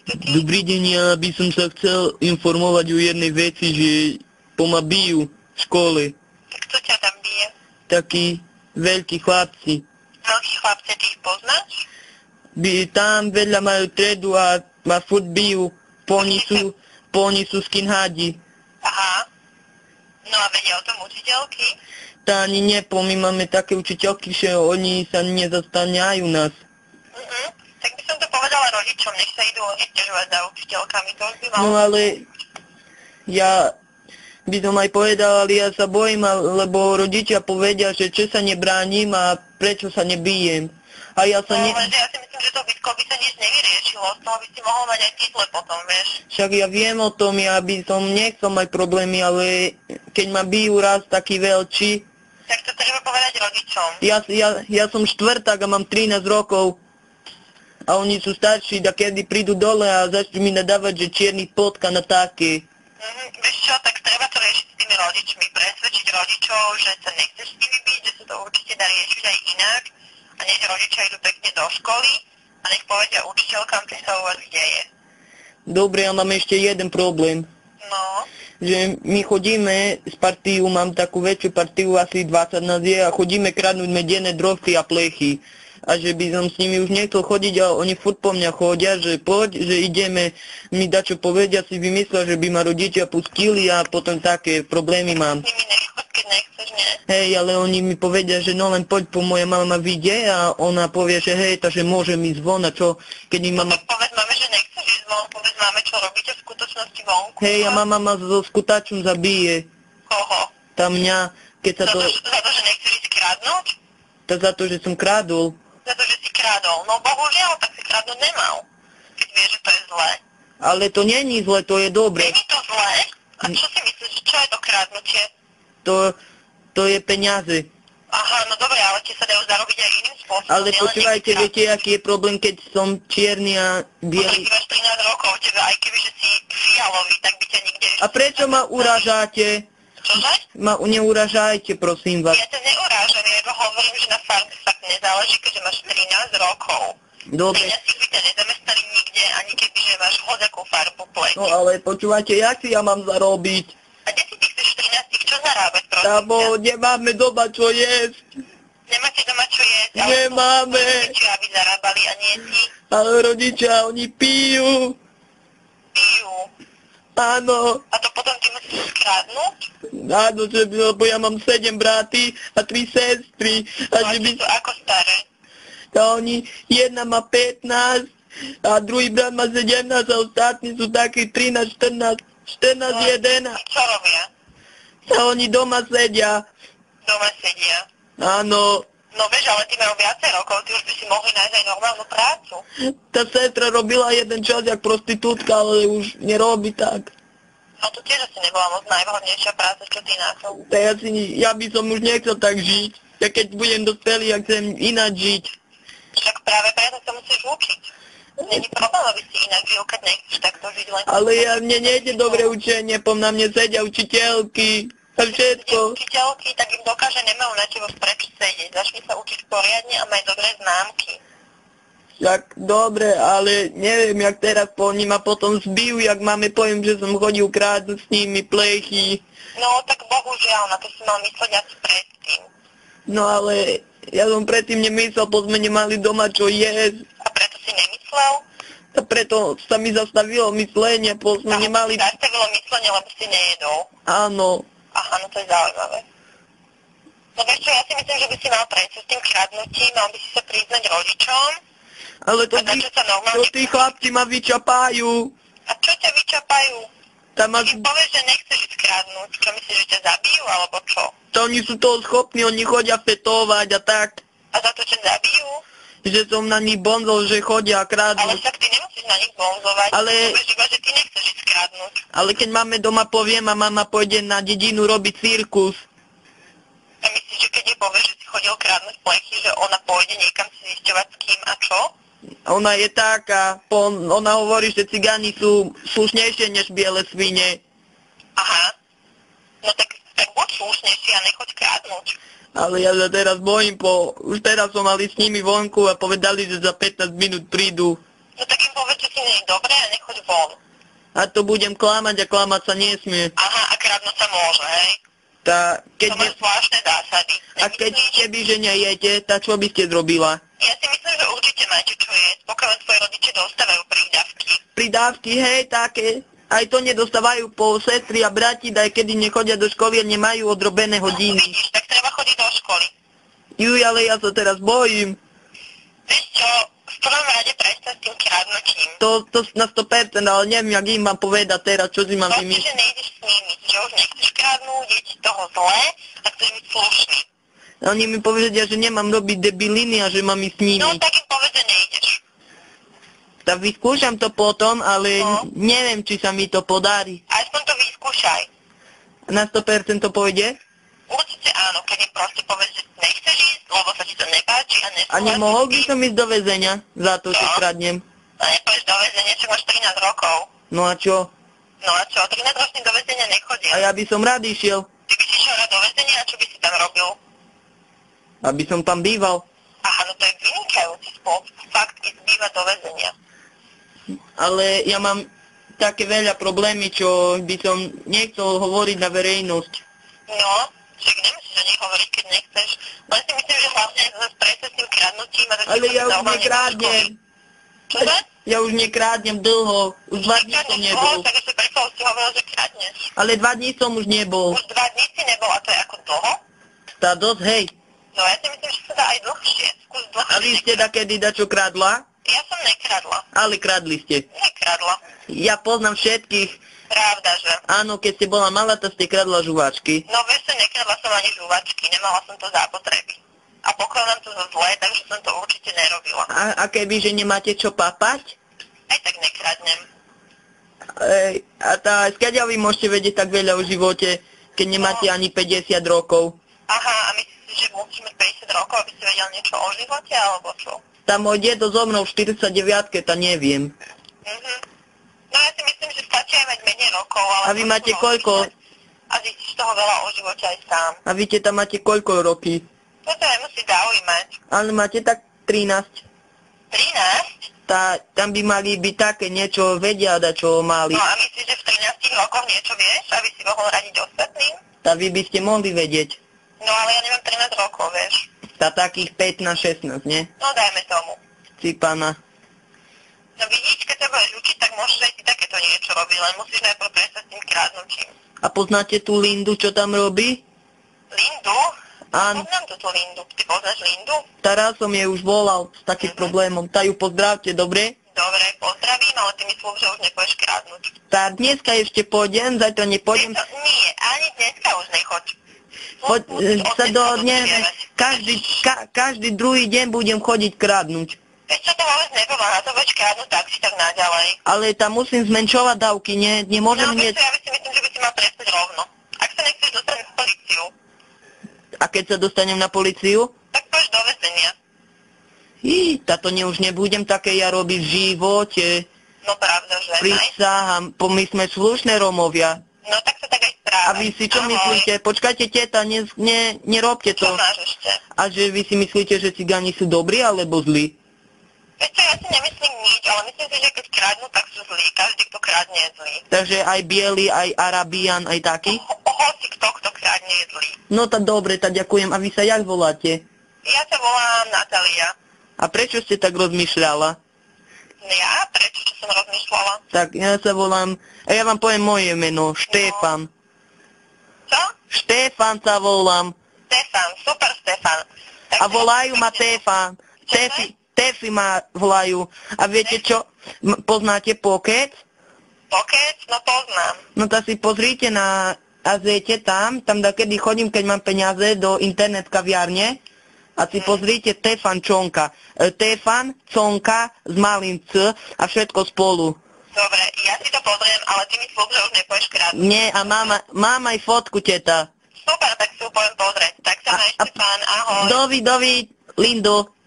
ty? Dobrý deň, ja by som sa chcel informovať o jednej veci, že ma bijú v škole. Tak kto ťa tam bije? Takí veľkí chlapci. Veľkí chlapci, ty ich poznáš? Tam vedľa majú tredu a ma furt bijú. Oni sú skinheadi. Aha. No a vedia o tom učiteľky? Tá ani nepo, my máme také učiteľky, že oni sa nezastaňajú nás. Tak by som to povedala rodičom, nech sa idú oni sťažovať za učiteľkami, to už by malo... No ale ja by som aj povedal, ale ja sa bojím, lebo rodičia povedia, že čo sa nebránim a prečo sa nebijem. A ja sa No, ja si myslím, že to bitko by sa nič nevyriešilo, z toho by si mohol mať aj zle potom, vieš. Však ja viem o tom, ja by som nechcel mať problémy, ale keď ma bijú raz taký veľčí... Tak to treba povedať rodičom. Ja som štvrták a mám 13 rokov. A oni sú starší, da kedy prídu dole a začnú mi nadávať, že čierny potka na také. Vieš čo, tak treba to riešiť s tými rodičmi, presvedčiť rodičov, že sa nechceš s nimi byť, že sa to určite dá riešiť aj inak a nech rodičia idú pekne do školy a nech povedia učiteľkám, čo sa u vás deje. Dobre, ja mám ešte jeden problém. No. Že my chodíme z partiu, mám takú väčšiu partiu, asi 20 nás je a chodíme kradnúť medené drofy a plechy. A že by som s nimi už nechcel chodiť a oni furt po mňa chodia, že poď, že ideme, mi dačo povedia, si vymyslia, že by ma rodičia pustili a potom také problémy mám. S nimi nechod, keď nechceš, nie? Hej, ale oni mi povedia, že no len poď, po moja mama vyjde a ona povie, že hej, takže môžem ísť von a čo, keď mi mama... Tak povedz mame, že nechceš ísť von, povedz mame, čo robíte v skutočnosti vonku. Hej, a mama ma so skutačom zabije. Koho? Tá mňa, keď sa to... Za to, že nechceš ísť kradnúť? To za to, že som kradol. Za to, že si kradol. No bohužiaľ, tak si kradnúť nemal. Keď vieš, že to je zlé. Ale to není zle, to je dobre. Není to zlé? A čo si myslíš, čo je to kradnutie? To je peniaze. Aha, no dobre, ale tie sa dajú zarobiť aj iným spôsobom. Ale počúvajte, viete, aký je problém, keď som čierny a biely. Ty máš 13 rokov, tebe aj keby, že si fialový, tak by ťa nikde... A prečo ma urážate? Čože? Ma neurážajte, prosím vás. Ja ťa neurážam, ja iba hovorím, že na farbe fakt nezáleží, keďže máš 13 rokov. Dobre. Peniazy by ťa nezamestnali nikde, ani keby, že máš hodakú farbu pleti. No ale počúvajte, jak si ja mám zarobiť? A kde si ty chceš 13 čo zarábať, prosím Lebo ťa? nemáme doma čo jesť. Nemáte doma čo jesť? Ale Nemáme. Rodičia, aby zarábali a nie ty. Ale rodičia, oni pijú. Pijú. Áno. A to potom ty musíš skradnúť? Áno, lebo ja mám 7 bratí a 3 sestry. A že by... sú ako staré? A oni, jedna má 15 a druhý brat má 17 a ostatní sú takí 13, 14, 11. Čo robia? A oni doma sedia. Doma sedia. Áno. No vieš, ale ty majú viacej rokov, ty už by si mohli nájsť aj normálnu prácu. Tá sestra robila jeden čas jak prostitútka, ale už nerobí tak. No to tiež asi nebola moc najvhodnejšia práca, čo ty na to. Ja by som už nechcel tak žiť. Ja keď budem dospelý, ja chcem ináč žiť. Však práve preto sa musíš učiť. Není problém, aby si inak žil, keď nechceš takto žiť len... Ale mne nejde dobre učenie, na mne sedia učiteľky a všetko. Učiteľky, tak im dokáže, nemajú na teba prečo sedieť. Začni sa učiť poriadne a maj dobré známky. Však dobre, ale neviem, jak teraz oni ma potom zbijú, jak máme pojem, že som chodil krádu s nimi plechy. No tak bohužiaľ, na to si mal mysleť asi predtým. No ale ja som predtým nemyslel, bo sme nemali doma čo jesť. A preto si nemyslel? A preto sa mi zastavilo myslenie, bo sme nemali... Zastavilo myslenie, lebo si nejedol. Áno. Aha, no to je zaujímavé. No vieš čo, ja si myslím, že by si mal prejsť s tým kradnutím, mal by si sa priznať rodičom. Ale to tí chlapci ma vyčapajú. A čo ťa vyčapajú? Ty povieš, že nechceš ísť kradnúť. Čo myslíš, že ťa zabijú, alebo čo? To oni sú toho schopní, oni chodia fetovať a tak. A za to ťa zabijú? Že som na nich bonzol, že chodia a kradnú. Ale však ty nemusíš na nich bonzovať. Ale... Povieš iba, že ty nechceš ísť kradnúť. Ale keď máme doma poviem a mama pôjde na dedinu robiť cirkus. A myslíš, že keď jej povieš, že si chodil kradnúť plechy, že ona pôjde niekam si zisťovať s kým a čo? Ona je taká, ona hovorí, že cigáni sú slušnejšie než biele svine. Aha. No tak buď slušnejší a nechoď kradnúť. Ale ja sa teraz bojím, už teraz som mali s nimi vonku a povedali, že za 15 minút prídu. No tak im povedz, že si nie je dobré a nechoď von. A to budem klamať a klamať sa nesmie. Aha, a kradnúť sa môže, hej? Keď To máš zvláštne zásady. keď keby, že nejete, tak čo by ste zrobila? Ja si myslím, že určite máte čo jesť, pokiaľ tvoje rodiče dostávajú prídavky. Pridávky, hej, také. Aj to nedostávajú po sestry a brati, aj kedy nechodia do školy a nemajú odrobené hodiny. Vidíš, tak treba chodiť do školy. Juj, ale ja sa teraz bojím. Vieš čo, v prvom rade prestať s tým kradnutím. To na 100%, ale neviem, jak im mám povedať teraz, čo si mám Proste, vymyslieť. že nejdeš s nimi, že už nechceš kradnúť, je ti z toho zlé a chceš byť slušný. Oni mi povedia, že nemám robiť debiliny a že mám ísť s nimi. No tak im povedz, že nejdeš. Tak vyskúšam to potom, ale No. neviem, či sa mi to podarí. Aspoň to vyskúšaj. Na 100% to pôjde? Určite áno, keď im proste povedz, že nechceš ísť, lebo sa ti to nepáči a A nesúhlasíš nemohol s by tým. som ísť do väzenia za to, že No. kradnem? A nepôjdeš do väzenia, čo máš 13 rokov. No a čo? No a čo, 13-ročný do väzenia nechodia. A ja by som rád išiel, Ty by si išiel rád do väzenia a čo by si tam robil? aby som tam býval. Aha, no to je vynikajúci spôsob. Fakt ísť bývať do väzenia. Ale ja mám také veľa problémy, čo by som nechcel hovoriť na verejnosť. No, však nemusíš o nich hovoriť, keď nechceš. Len si myslím, že hlavne zase prestať s tým kradnutím a Ale ja už nekradnem. Čože? Ja už nekradnem dlho. Už 2 dní som nebol. Tak ešte predstav si hovoril, že kradneš. Ale 2 dní som už nebol. Už 2 dní si nebol a to je ako dlho? Tá dosť, hej. No ja si myslím, že sa dá aj dlhšie. Skús dlhšie. A vy ste takedy dačo kradla? Ja som nekradla. Ale kradli ste. Nekradla. Ja poznám všetkých. Pravda, že? Áno, keď ste bola malá, to ste kradla žuvačky. No vieš, že nekradla som ani žuvačky, nemala som to zápotreby. A pokladám to za zlé, takže som to určite nerobila. A keby, že nemáte čo papať? Aj tak nekradnem. A skáďa vy môžete vedieť tak veľa o živote, keď nemáte ani 50 rokov. Aha, a myslíš si, že musíš mať 50 rokov, aby si vedel niečo o živote, alebo čo? Tá môj dedo zomrel v 49-ke, tá neviem. Mhm. No ja si myslím, že stačí aj mať menej rokov, ale... A vy máte koľko? A zistíš toho veľa o živote aj sám. A vy tam máte koľko roky? To sa nemusí zaujímať. Ale máte tak 13. 13? Tam by mali byť také niečo vedia, čo mali. No a myslíš, že v 13 rokoch niečo vieš, aby si mohol radiť ostatným? Tá vy by ste mohli vedieť. No ale ja nemám 13 rokov, vieš. Tá takých 15-16, nie? No dajme tomu. Cipana. No vidíš, keď sa budeš učiť, tak môžeš aj ty takéto niečo robiť, len musíš najprv prestať s tým kradnutím. A poznáte tú Lindu, čo tam robí? Lindu? Áno. Poznám túto Lindu. Ty poznáš Lindu? Teraz som jej už volal s takým problémom. Tá ju pozdravte, dobre? Dobre, pozdravím, ale ty mi slúb, že už nepôjdeš kradnúť. Tá dneska ešte pôjdem, zajtra nepôjdem. Nie, ani dneska už nechoď. Sa dohodneme, každý druhý deň budem chodiť kradnúť. Vieš čo, to vôbec nepomáha, to budeš kradnúť tak si tak naďalej. Ale tam musím zmenšovať dávky, nemôžem No vieš hneď... čo, ja by si myslím, že by si mal prestať rovno. Ak sa nechceš dostať na políciu, A keď sa dostanem na políciu? tak pôjdeš do väzenia. Táto už nebudem také ja robiť v živote. No pravda, že Prisahám, my sme slušné Rómovia. No tak sa tak aj správaj. A vy si čo Ahoj. myslíte? Počkajte, teta, nerobte Čo to. máš ešte? A že vy si myslíte, že cigáni sú dobrí alebo zlí? Vieš čo, ja si nemyslím nič, ale myslím si, že keď kradnú, tak sú zlí. Každý, kto kradne, je zlý. Takže aj biely, aj Arabian, aj taký? Hoci kto kradne, je zlý. No tak dobre, tak ďakujem. A vy sa jak voláte? Ja sa volám Natália. A prečo ste tak rozmýšľala? Ja? Prečo? Čo som rozmýšľala? Tak ja sa volám, a ja vám poviem moje meno, Štefan. Čo? Štefan sa volám. Stefan, super Stefan. Tak A volajú ma Tefan. Tefi ma volajú. A viete čo? Poznáte Pokec? Pokec? No poznám. No tak si pozrite na Azete tam kedy chodím, keď mám peniaze do internet kaviarne. A si pozrite Tefan Čonka. Tefan Čonka s malým C a všetko spolu. Dobre, ja si to pozriem, ale ty mi slúb, že už nepôjdeš kradnúť. Nie, a mám aj fotku, teta. Super, tak si ju poviem pozrieť. Tak sa maj, Stefan, ahoj. Dovi, Lindo.